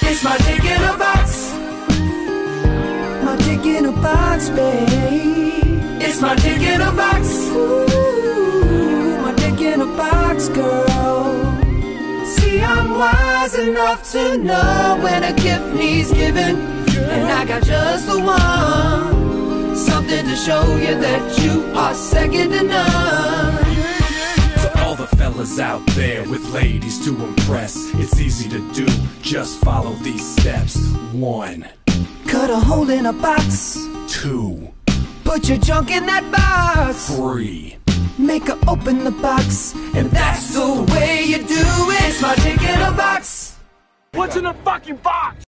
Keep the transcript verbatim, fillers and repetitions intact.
It's my dick in a box. My dick in a box, babe. It's my dick in a box. Ooh, my dick in a box, girl. See, I'm wise enough to know when a gift needs giving, and I got just the one. Something to show you that you are second to none. To all the fellas out there with ladies to impress, it's easy to do, just follow these steps. One, cut a hole in a box. Two, put your junk in that box. Three, make her open the box, and that's the way you do it. It's my dick in a box. What's in the fucking box?